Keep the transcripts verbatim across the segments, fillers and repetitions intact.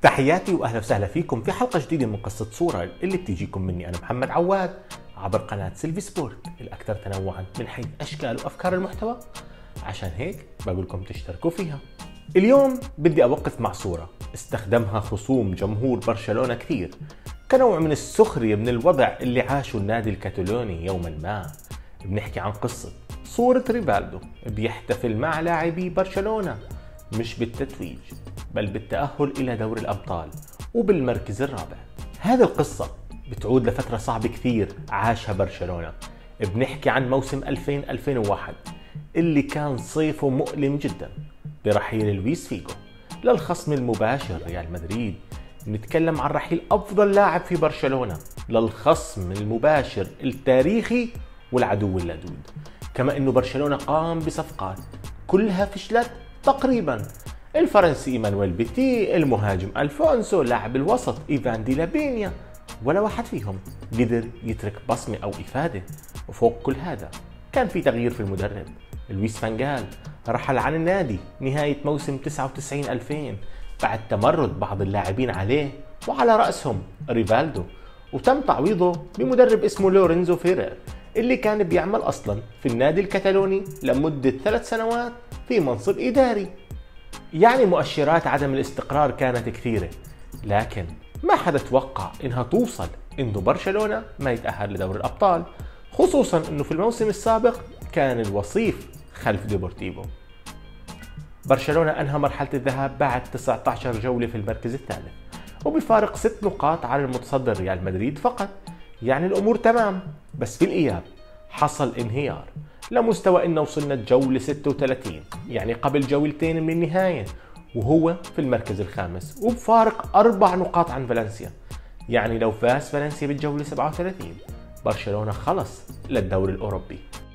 تحياتي واهلا وسهلا فيكم في حلقه جديده من قصه صوره اللي بتيجيكم مني انا محمد عواد عبر قناه سيلفي سبورت الاكثر تنوعا من حيث اشكال وافكار المحتوى. عشان هيك بقول لكم تشتركوا فيها. اليوم بدي اوقف مع صوره استخدمها خصوم جمهور برشلونه كثير كنوع من السخريه من الوضع اللي عاشه النادي الكتالوني يوما ما. بنحكي عن قصه صوره ريفالدو بيحتفل مع لاعبي برشلونه مش بالتتويج بل بالتأهل إلى دور الأبطال وبالمركز الرابع. هذه القصة بتعود لفترة صعبة كثير عاشها برشلونة. بنحكي عن موسم ألفين ألفين وواحد اللي كان صيفه مؤلم جدا برحيل لويس فيغو للخصم المباشر ريال مدريد. نتكلم عن رحيل أفضل لاعب في برشلونة للخصم المباشر التاريخي والعدو اللدود. كما أنه برشلونة قام بصفقات كلها فشلت تقريبا. الفرنسي إيمانويل بيتي، المهاجم ألفونسو، لاعب الوسط إيفان دي لابينيا، ولا واحد فيهم قدر يترك بصمة أو إفادة. وفوق كل هذا كان في تغيير في المدرب. لويس فانغال رحل عن النادي نهاية موسم تسعة وتسعين ألفين بعد تمرد بعض اللاعبين عليه وعلى رأسهم ريفالدو، وتم تعويضه بمدرب اسمه لورينزو فيرير اللي كان بيعمل أصلا في النادي الكتالوني لمدة ثلاث سنوات في منصب إداري. يعني مؤشرات عدم الاستقرار كانت كثيرة، لكن ما حدا توقع انها توصل انه برشلونة ما يتأهل لدور الأبطال، خصوصا انه في الموسم السابق كان الوصيف خلف ديبورتيفو. برشلونة انهى مرحلة الذهاب بعد تسعة عشر جولة في المركز الثالث وبفارق ست نقاط على المتصدر ريال مدريد فقط. يعني الامور تمام، بس في الاياب حصل انهيار لمستوى انه وصلنا الجولة ستة وثلاثين، يعني قبل جولتين من النهاية، وهو في المركز الخامس وبفارق اربع نقاط عن فالنسيا. يعني لو فاز فالنسيا بالجولة سبعة وثلاثين برشلونة خلص للدور الاوروبي.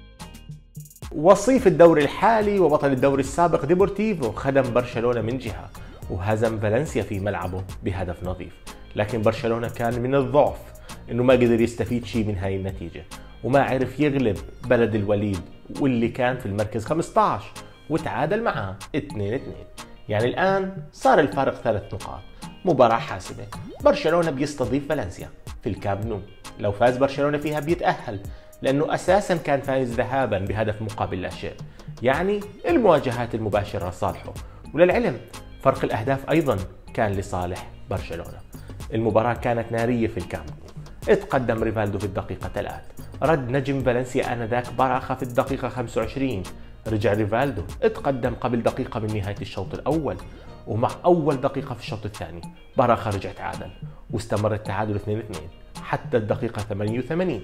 وصيف الدوري الحالي وبطل الدوري السابق ديبورتيفو خدم برشلونة من جهة وهزم فالنسيا في ملعبه بهدف نظيف، لكن برشلونة كان من الضعف انه ما قدر يستفيد شيء من هاي النتيجة وما عرف يغلب بلد الوليد واللي كان في المركز خمسة عشر وتعادل معها اثنين اثنين. يعني الآن صار الفارق ثلاث نقاط. مباراة حاسمة، برشلونة بيستضيف فالنسيا في الكامب نو. لو فاز برشلونة فيها بيتأهل لأنه أساسا كان فايز ذهابا بهدف مقابل لا شيء. يعني المواجهات المباشرة صالحه، وللعلم فرق الأهداف أيضا كان لصالح برشلونة. المباراة كانت نارية في الكامب نو. اتقدم ريفالدو في الدقيقة ثلاث، رد نجم فالنسيا آنذاك باراخا في الدقيقة خمسة وعشرين، رجع ريفالدو اتقدم قبل دقيقة من نهاية الشوط الأول، ومع أول دقيقة في الشوط الثاني باراخا رجع تعادل واستمر التعادل اثنين اثنين حتى الدقيقة ثمانية وثمانين.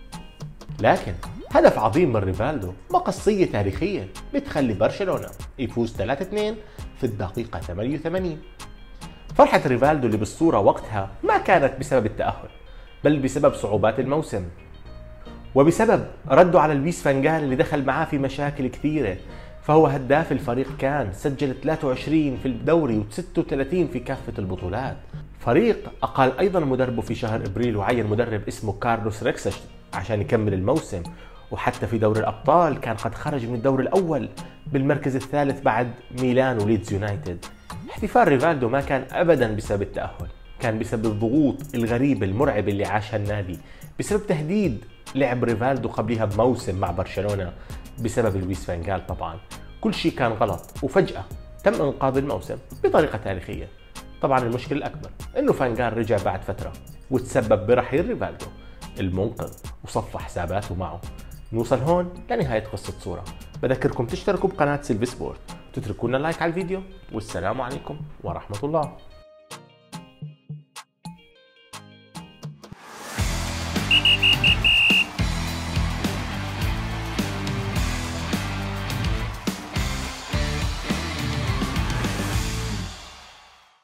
لكن هدف عظيم من ريفالدو، مقصية تاريخية بتخلي برشلونة يفوز ثلاثة اثنين في الدقيقة ثمانية وثمانين. فرحة ريفالدو اللي بالصورة وقتها ما كانت بسبب التأهل بل بسبب صعوبات الموسم وبسبب رده على لويس فانغال اللي دخل معاه في مشاكل كثيرة. فهو هداف الفريق، كان سجل ثلاثة وعشرين في الدوري وستة وثلاثين في كافة البطولات. فريق أقال أيضا مدربه في شهر إبريل وعين مدرب اسمه كارلوس ريكسش عشان يكمل الموسم، وحتى في دوري الأبطال كان قد خرج من الدور الأول بالمركز الثالث بعد ميلان وليدز يونايتد. احتفال ريفالدو ما كان أبدا بسبب التأهل، كان بسبب الضغوط الغريبة المرعبة اللي عاشها النادي، بسبب تهديد لعب ريفالدو قبلها بموسم مع برشلونة بسبب لويس فانغال. طبعا كل شيء كان غلط وفجأة تم انقاذ الموسم بطريقة تاريخية. طبعا المشكلة الأكبر إنه فانغال رجع بعد فترة وتسبب برحيل ريفالدو المنقذ وصفى حساباته معه. نوصل هون لنهاية قصة صورة. بذكركم تشتركوا بقناة سيلفي سبورت، تتركوا لنا لايك على الفيديو، والسلام عليكم ورحمة الله.